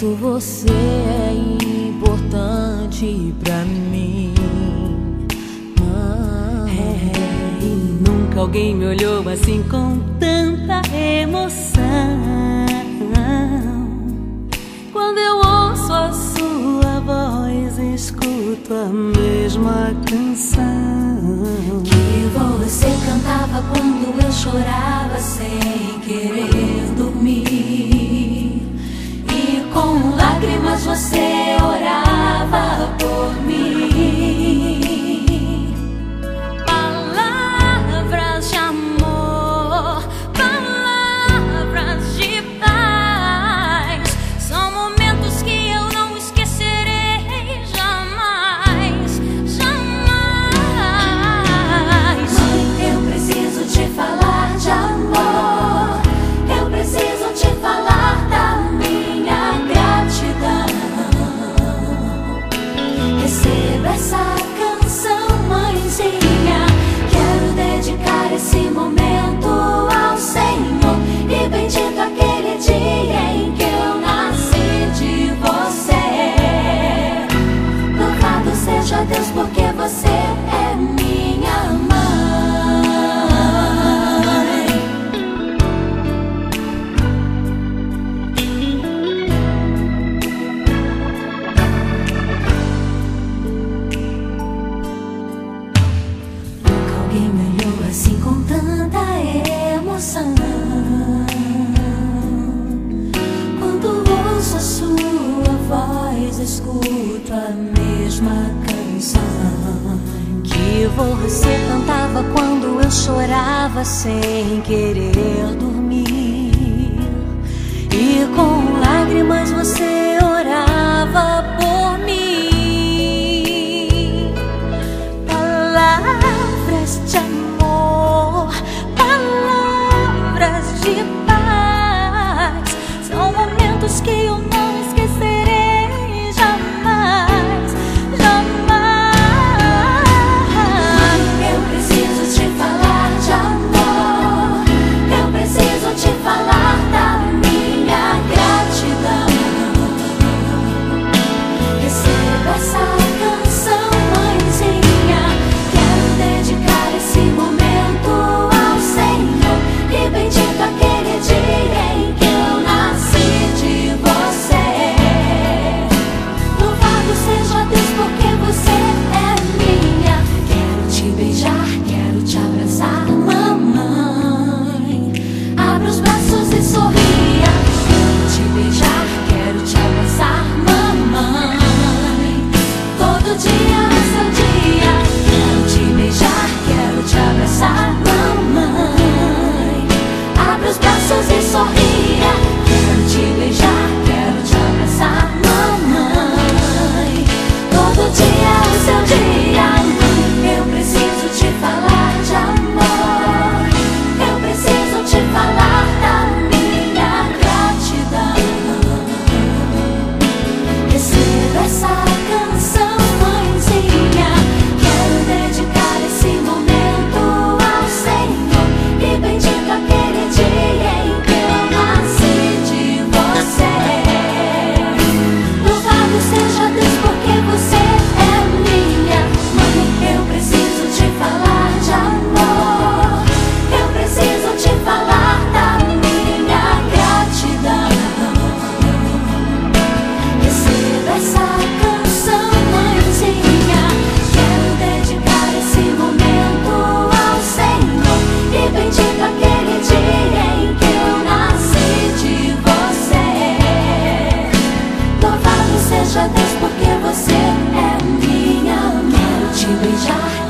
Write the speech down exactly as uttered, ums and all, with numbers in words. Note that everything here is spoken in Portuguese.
quanto você é importante pra mim. Ah, é, e nunca alguém me olhou assim com tanta emoção. Quando eu ouço a sua voz, escuto a mesma canção que você cantava quando eu chorava sem querer dormir, e com lágrimas você orava por mim. palavras de amor, palavras de paz, são momentos que eu não esquecerei jamais, jamais. Mãe, eu preciso te falar de amor, eu preciso te falar da minha gratidão. Receba essa canção, mãezinha, quero dedicar esse momento ao Senhor, e bendito aquele dia em que eu nasci de você. Louvado seja Deus, porque você é minha mãe. Nunca alguém me olhou assim com tanta emoção. Quando ouço a sua voz, escuto a mesma canção Que você cantava quando eu chorava sem querer dormir, e com lágrimas você orava por mim. Palavras de amor, palavras de paz, são momentos que eu não esquecerei jamais, jamais. Eu preciso te falar de amor, eu preciso te falar da minha gratidão. Receba essa canção, mãezinha, quero dedicar esse momento ao Senhor, e bendito aquele dia em que eu nasci de você. Louvado seja Deus, porque você é minha. Quero te beijar, quero te abraçar, mamãe. Abra os braços e sorria. Quero te beijar, quero te abraçar, mamãe. Todo dia é seu dia. Quero te beijar, quero te abraçar, mamãe. Abra os braços e sorria. Quero te beijar, quero te abraçar, mamãe. Todo dia é o seu dia. Eu preciso te falar de amor, eu preciso te falar da minha gratidão. Receba essa canção, mãezinha, quero dedicar esse momento ao Senhor, e bendito aquele dia em que eu nasci de você. Louvado seja Deus, porque você é minha mãe. Eu preciso te falar de amor, eu preciso te falar da minha gratidão. Receba essa canção, mãezinha, quero dedicar esse momento ao Senhor, e bendito aquele dia em que eu nasci de você. Louvado seja Deus, porque você é minha mãe. Quero te beijar,